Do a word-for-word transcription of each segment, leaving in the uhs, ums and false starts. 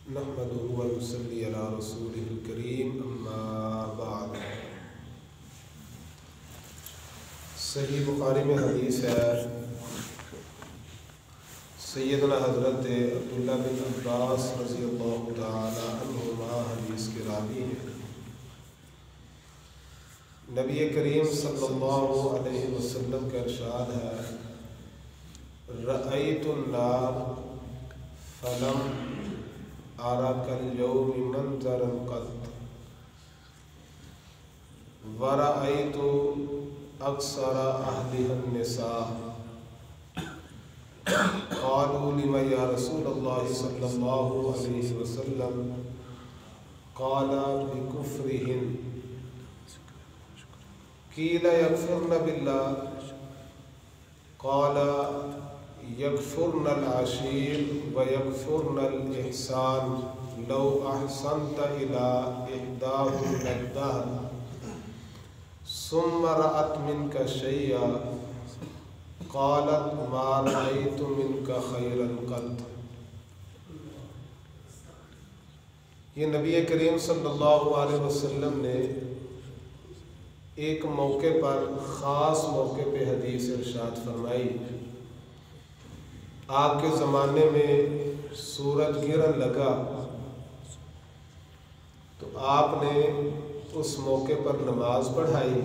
نحمده ونصلي على رسوله الكريم اما بعد۔ صحیح بخاری میں حدیث ہے، سیدنا حضرت عبداللہ بن عباس رضی اللہ تعالی عنہما حدیث کے راوی ہیں۔ نبی کریم صلی اللہ علیہ وسلم کا ارشاد ہے، رأیت النار فلم ارى كاليوم منظرا قط ورأيت أكثر أهلها النساء قالوا لما يا رسول الله صلى الله عليه وسلم قال بكفرهن قيل يكفرن بالله قال یکفرن العشیر ویکفرن الإحسان لو احسنت الى احداهن الدهر ثم رأت منك شيئا قالت ما رأيت منك خيرا قط۔ یہ نبی کریم صلی اللہ علیہ وسلم نے ایک موقع پر، خاص موقع پہ حدیث ارشاد فرمائی۔ آپ کے زمانے میں سورج گرن لگا تو آپ نے اس موقع پر نماز پڑھائی،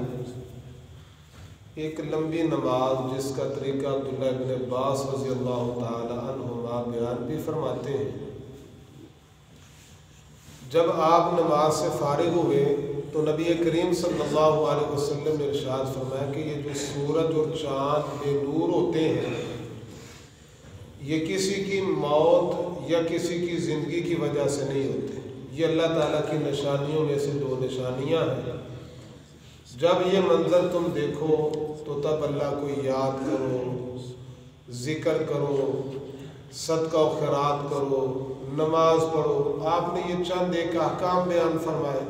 ایک لمبی نماز جس کا طریقہ عبداللہ بن عباس رضی اللہ تعالی عنہما بیان بھی فرماتے ہیں۔ جب آپ نماز سے فارغ ہوئے تو نبی کریم صلی اللہ علیہ وسلم نے ارشاد فرمایا کہ یہ جو سورج اور چاند بے نور ہوتے ہیں، یہ کسی کی موت یا کسی کی زندگی کی وجہ سے نہیں ہوتے، یہ اللہ تعالیٰ کی نشانیوں میں سے دو نشانیاں ہیں۔ جب یہ منظر تم دیکھو تو تب اللہ کو یاد کرو، ذکر کرو، صدقہ و خیرات کرو، نماز پڑھو۔ آپ نے یہ چند ایک احکام بیان فرمائے۔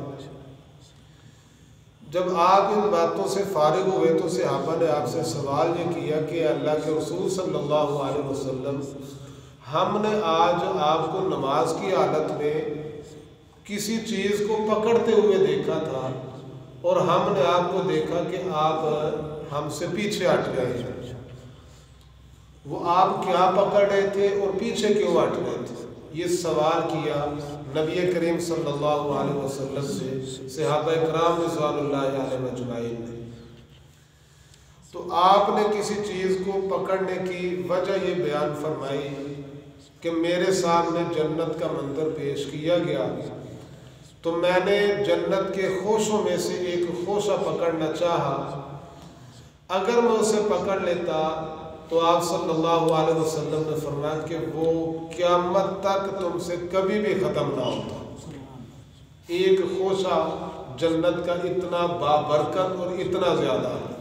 جب آپ ان باتوں سے فارغ ہوئے تو صحابہ نے آپ سے سوال یہ کیا کہ اللہ کے رسول صلی اللہ علیہ وسلم، ہم نے آج آپ کو نماز کی حالت میں کسی چیز کو پکڑتے ہوئے دیکھا تھا اور ہم نے آپ کو دیکھا کہ آپ ہم سے پیچھے ہٹ گئے ہیں، وہ آپ کیا پکڑ رہے تھے اور پیچھے کیوں ہٹ گئے تھے؟ یہ سوال کیا نبی کریم صلی اللہ علیہ وسلم سے صحابہ کرام رضوان اللہ علیہ اجمعین نے۔ تو آپ نے کسی چیز کو پکڑنے کی وجہ یہ بیان فرمائی کہ میرے سامنے جنت کا منظر پیش کیا گیا تو میں نے جنت کے خوشوں میں سے ایک خوشہ پکڑنا چاہا، اگر میں اسے پکڑ لیتا تو آپ صلی اللہ علیہ وسلم نے فرمایا کہ وہ قیامت تک تم سے کبھی بھی ختم نہ ہوتا۔ ایک خوشہ جنت کا اتنا بابرکت اور اتنا زیادہ ہے۔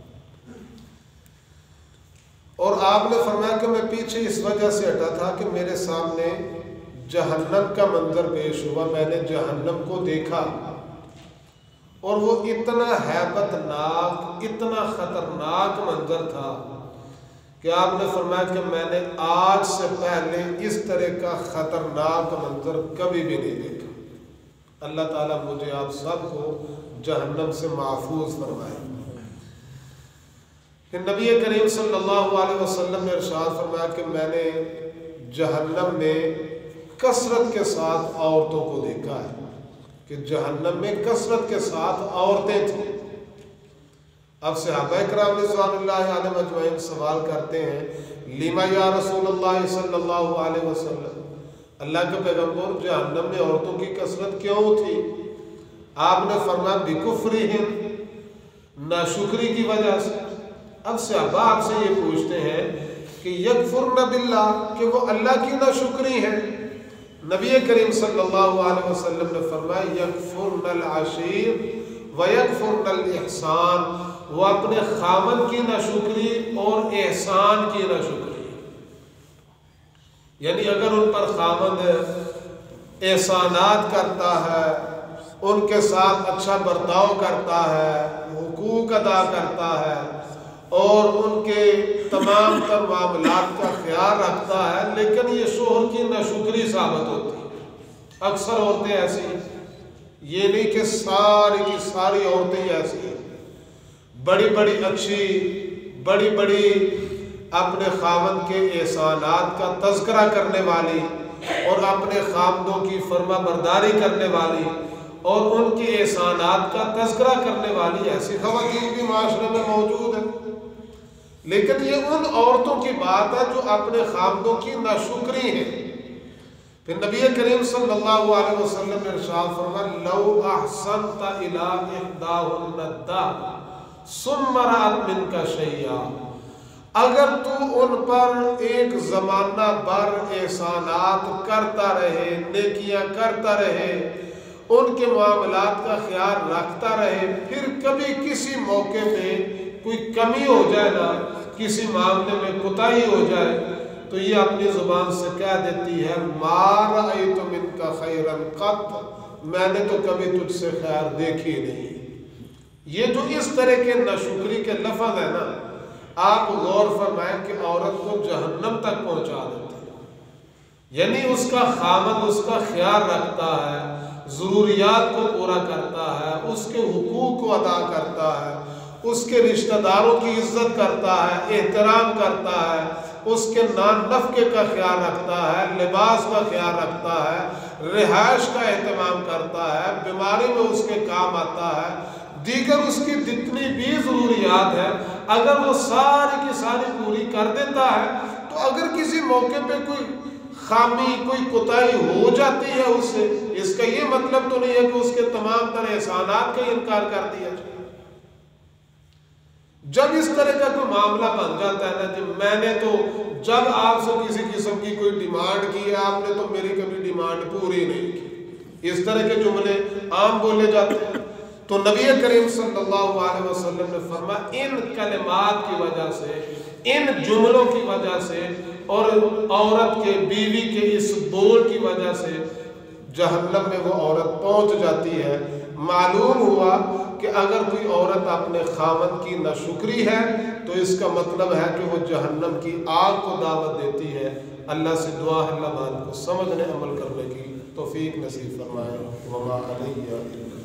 اور آپ نے فرمایا کہ میں پیچھے اس وجہ سے ہٹا تھا کہ میرے سامنے جہنم کا منظر پیش ہوا، میں نے جہنم کو دیکھا اور وہ اتنا ہیبت ناک، اتنا خطرناک منظر تھا کہ آپ نے فرمایا کہ میں نے آج سے پہلے اس طرح کا خطرناک منظر کبھی بھی نہیں دیکھا۔ اللہ تعالیٰ مجھے آپ سب کو جہنم سے محفوظ فرمائے۔ کہ نبی کریم صلی اللہ علیہ وسلم نے ارشاد فرمایا کہ میں نے جہنم میں کثرت کے ساتھ عورتوں کو دیکھا ہے، کہ جہنم میں کثرت کے ساتھ عورتیں تھیں۔ اب صحابہ کرام رضوان اللہ علیہ اجمعین سوال کرتے ہیں، لما یا رسول اللہ صلی اللہ علیہ وسلم، اللہ کے پیغمبر جہنم میں عورتوں کی کثرت کیوں تھی؟ آپ نے فرمایا بکفرہن، ناشکری کی وجہ سے۔ اب صحابہ آپ سے یہ پوچھتے ہیں کہ یکفرن باللہ، کہ وہ اللہ کی ناشکری ہے۔ نبی کریم صلی اللہ علیہ وسلم نے فرمایا یکفرن العشیر ویکفرن الاحسان، وہ اپنے خامن کی ناشکری اور احسان کی ناشکری، یعنی اگر ان پر خامن احسانات کرتا ہے، ان کے ساتھ اچھا برتاؤ کرتا ہے، حقوق ادا کرتا ہے اور ان کے تمام تر معاملات کا خیال رکھتا ہے، لیکن یہ شوہر کی ناشکری ثابت ہوتی ہے۔ اکثر عورتیں ایسی ہیں، یہ نہیں کہ ساری کی ساری عورتیں ایسی ہیں، بڑی بڑی اچھی، بڑی بڑی اپنے خاوند کے احسانات کا تذکرہ کرنے والی اور اپنے خاوندوں کی فرما برداری کرنے والی اور ان کے احسانات کا تذکرہ کرنے والی ایسی خواتین بھی معاشرے میں موجود ہیں، لیکن یہ ان عورتوں کی بات ہے جو اپنے خاوندوں کی ناشکری ہیں۔ پھر نبی کریم صلی اللہ علیہ وسلم نے ارشاد فرمایا لو احسنت الی احداہن الدہر ثم رأت منک شیئا، اگر تو ان پر ایک زمانہ بھر احسانات کرتا رہے، نیکیاں کرتا رہے، ان کے معاملات کا خیال رکھتا رہے، پھر کبھی کسی موقع پہ کوئی کمی ہو جائے نا، کسی معاملے میں کوتاہی ہو جائے تو یہ اپنی زبان سے کہہ دیتی ہے ما رأیت منک خیرا قط، میں نے تو کبھی تجھ سے خیر دیکھی نہیں۔ یہ جو اس طرح کے ناشکری کے لفظ ہے نا، آپ غور فرمائیں کہ عورت کو جہنم تک پہنچا دیتے ہیں۔ یعنی اس کا خاوند اس کا خیال رکھتا ہے، ضروریات کو پورا کرتا ہے، اس کے حقوق کو ادا کرتا ہے، اس کے رشتہ داروں کی عزت کرتا ہے، احترام کرتا ہے، اس کے نان نفقے کا خیال رکھتا ہے، لباس کا خیال رکھتا ہے، رہائش کا اہتمام کرتا ہے، بیماری میں اس کے کام آتا ہے، دیگر اس کی جتنی بھی ضروریات ہیں اگر وہ ساری کی ساری پوری کر دیتا ہے تو اگر کسی موقع پہ کوئی خامی، کوئی کوتاہی ہو جاتی ہے اس سے، اس کا یہ مطلب تو نہیں ہے کہ اس کے تمام تر احسانات کا انکار کر دیا جائے۔ جب اس طرح کا کوئی معاملہ بن جاتا ہے نا، جب میں نے تو جب آپ سے کسی قسم کی کوئی ڈیمانڈ کی ہے، آپ نے تو میری کبھی ڈیمانڈ پوری نہیں کی، اس طرح کے جملے عام بولے جاتے ہیں، تو نبی کریم صلی اللہ علیہ وسلم نے فرمایا ان کلمات کی وجہ سے، ان جملوں کی وجہ سے اور عورت کے بیوی کے اس بول کی وجہ سے جہنم میں وہ عورت پہنچ جاتی ہے۔ معلوم ہوا کہ اگر کوئی عورت اپنے خاوند کی ناشکری ہے تو اس کا مطلب ہے کہ وہ جہنم کی آگ کو دعوت دیتی ہے۔ اللہ سے دعا ہے اللہ بات کو سمجھنے عمل کرنے کی توفیق نصیب فرمائے۔ وما علیہ